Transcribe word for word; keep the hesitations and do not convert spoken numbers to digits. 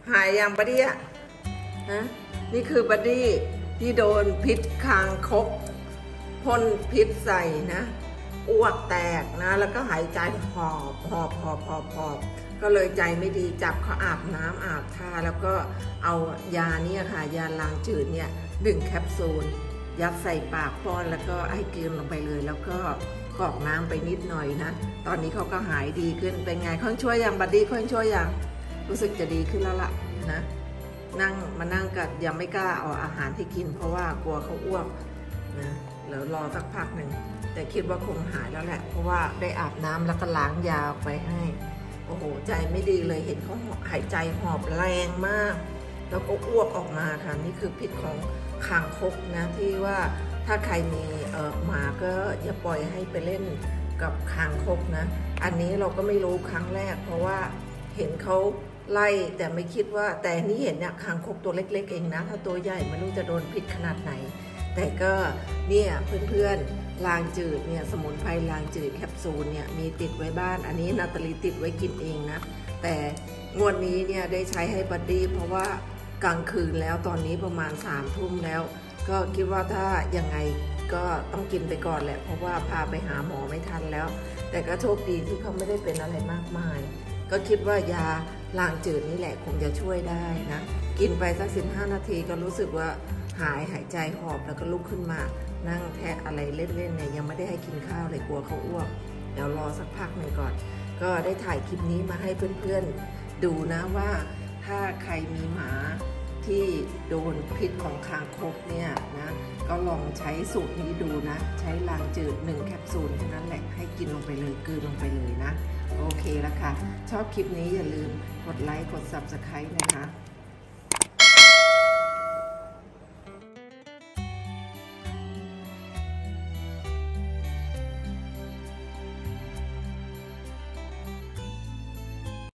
หายยังบัดดี้อะนะนี่คือบัดดี้ที่โดนพิษคางคกพ่นพิษใส่นะอ้วกแตกนะแล้วก็หายใจหอบหอบหอบหอบหอบก็เลยใจไม่ดีจับเขาอาบน้ำอาบท่าแล้วก็เอายาเนี่ยค่ะยาล้างจืดเนี่ยหนึ่งแคปซูลยัดใส่ปากป้อนแล้วก็ให้กินลงไปเลยแล้วก็กรอกน้ำไปนิดหน่อยนะตอนนี้เขาก็หายดีขึ้นเป็นไงค่อยช่วยยังบัดดี้ค่อยช่วยยังรู้สึกจะดีขึ้นแล้วล่ะนะนั่งมานั่งกัดยังไม่กล้าเอาอาหารที่กินเพราะว่ากลัวเขาอ้วกนะเดี๋ยวรอสักพักหนึ่งแต่คิดว่าคงหายแล้วแหละเพราะว่าได้อาบน้ำแล้วก็ล้างยาไปให้โอ้โหใจไม่ดีเลยเห็นเขาหายใจหอบแรงมากแล้วก็อ้วกออกมาค่ะนี่คือพิษของคางคกนะที่ว่าถ้าใครมีเอ่อหมาก็อย่าปล่อยให้ไปเล่นกับคางคกนะอันนี้เราก็ไม่รู้ครั้งแรกเพราะว่าเห็นเขาไล่แต่ไม่คิดว่าแต่นี่เห็นเนี่ยคางคกตัวเล็กๆเองนะถ้าตัวใหญ่ไม่รู้จะโดนพิษขนาดไหนแต่ก็เนี่ยเพื่อนๆลางจืดเนี่ยสมุนไพรลางจืดแคปซูลเนี่ยมีติดไว้บ้านอันนี้นาตาลีติดไว้กินเองนะแต่งวดนี้เนี่ยได้ใช้ให้บัดดี้เพราะว่ากลางคืนแล้วตอนนี้ประมาณสามทุ่มแล้วก็คิดว่าถ้ายังไงก็ต้องกินไปก่อนแหละเพราะว่าพาไปหาหมอไม่ทันแล้วแต่ก็โชคดีที่เขาไม่ได้เป็นอะไรมากมายก็คิดว่ายาล้างจืดนี่แหละคงจะช่วยได้นะกินไปสักสิบห้านาทีก็รู้สึกว่าหายหายใจหอบแล้วก็ลุกขึ้นมานั่งแทะอะไรเล่นๆเนี่ยยังไม่ได้ให้กินข้าวเลยกลัวเขาอ้วกเดี๋ยวรอสักพักหนึ่งก่อนก็ได้ถ่ายคลิปนี้มาให้เพื่อนๆดูนะว่าถ้าใครมีหมาที่โดนพิษของคางคกเนี่ยนะก็ลองใช้สูตรนี้ดูนะใช้ล้างจืดหนึ่งแคปซูลแค่นั้นแหละให้กินลงไปเลยกลืนลงไปเลยนะโอเคแล้วค่ะชอบคลิปนี้อย่าลืมกดไลค์กด ซับสไครบ์ นะคะ